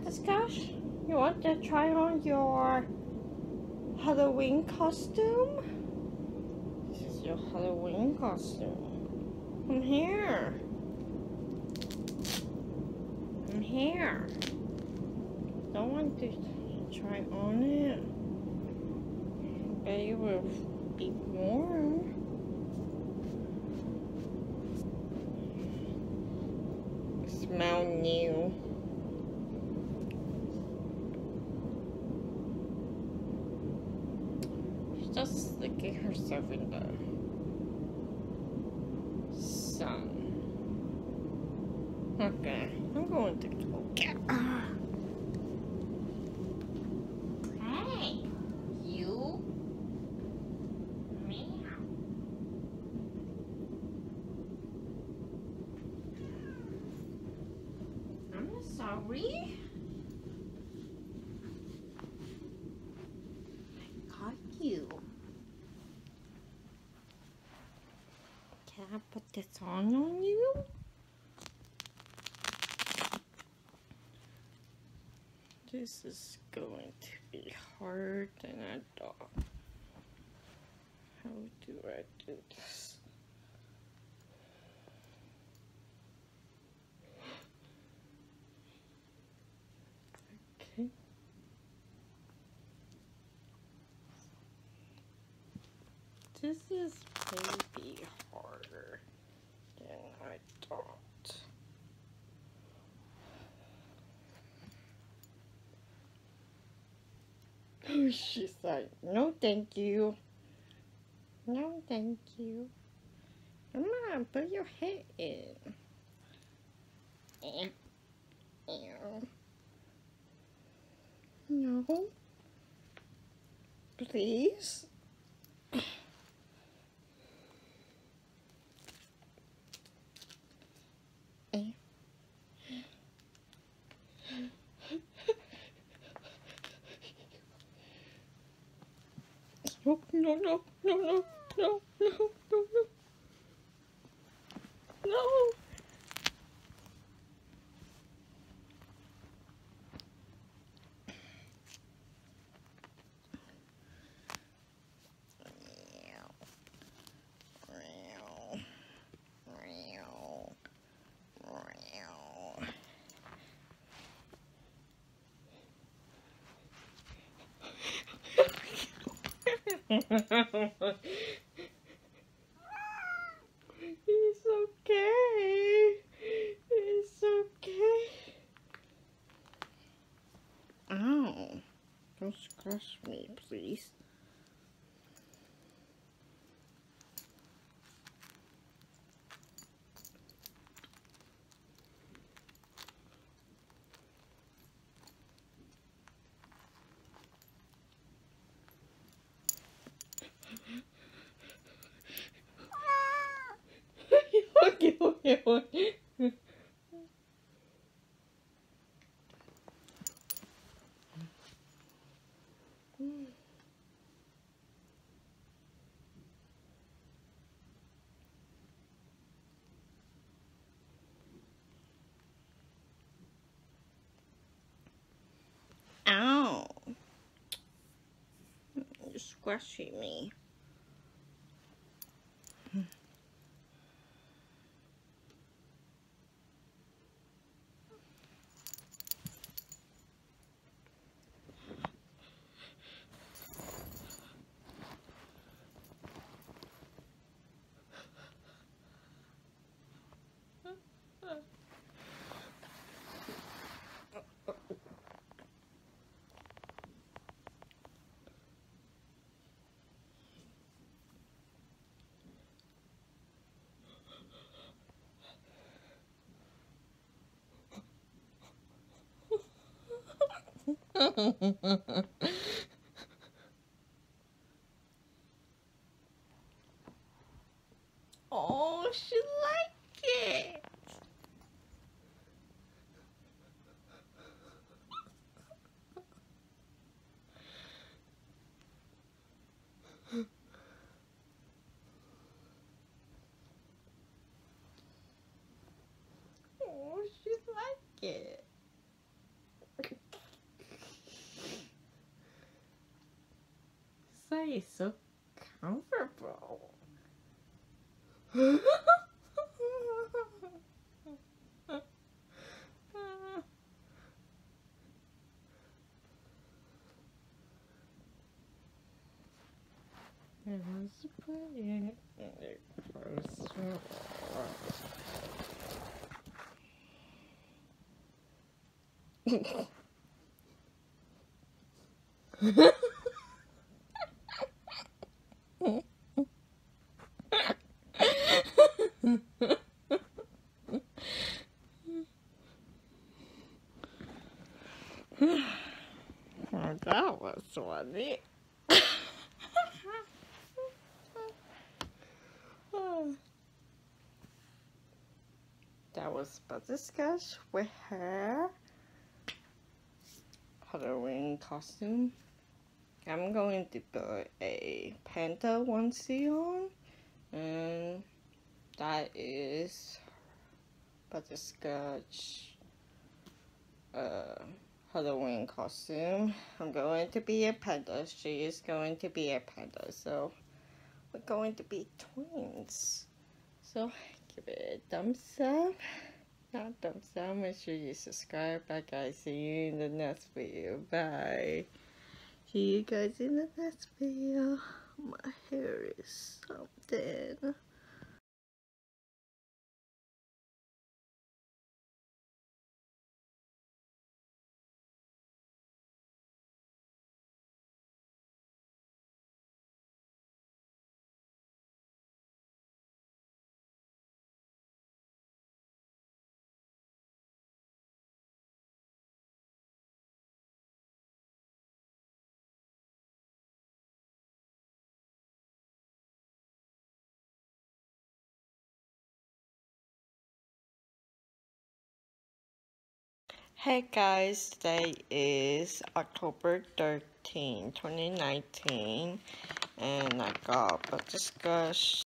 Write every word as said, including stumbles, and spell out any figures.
Butterscotch, you want to try on your Halloween costume? This is your Halloween costume. Come here. Come here. Don't want to try on it. But it will be warm. Smell new. She's just sticking herself in the sun. Okay, I'm going to go get her. Hey, you. Meow. I'm sorry. I caught you. Can I put this on on you? This is going to be harder than I thought. How do I do this? Okay. This is maybe harder than I thought. Oh, she's like, no thank you. No thank you. Come on, put your head in. Eh. Ew. No. Please. Eh. No, no, no, no, no, no, no, no, no. No. It's okay. It's okay. Ow. Don't scratch me, please. Okay, okay, okay. Ow. You're squashing me. Oh, she liked it. Oh, she liked it. outside is so comfortable. It was playing it close. Oh, that was funny. That was Butterscotch with her Halloween costume. I'm going to put a panda onesie on, and that is Butterscotch uh, Halloween costume. I'm going to be a panda. She is going to be a panda. So we're going to be twins. So give it a thumbs up. Not thumbs up. Make sure you subscribe. Bye guys. See you in the next video. Bye. See you guys in the next video. My hair is something. Hey guys, today is October thirteenth, twenty nineteen, and I got Butterscotch